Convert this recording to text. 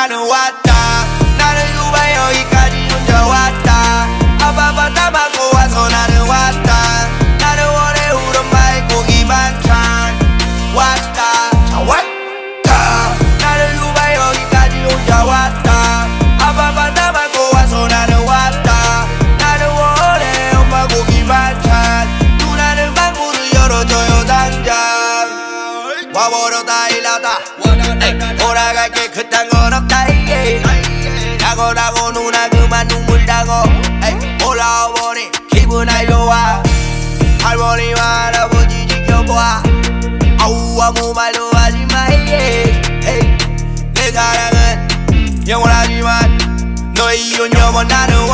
나는 왔다. 나는 유바 여기까지 혼자 왔다. 아빠가 다 맞고 와서 나는 왔다. 나는 원해 우리 엄마의 고기 반찬. 왔다 자 왔다. 나는 유바 여기까지 혼자 왔다. 아빠가 다 맞고 와서 나는 왔다. 나는 원해 엄마 고기 반찬. 누나는 방문을 열어줘요 당장. 와버렸다 일하다 돌아갈게 그딴 건 없다. 나고라고 누나 그만 눈물 나고 올라와보니 기분 아이 좋아. 할머니와 할아버지 지켜봐. 아우 아무 말도 하지마. 내 사랑은 영원하지만 너의 이혼 여보 나는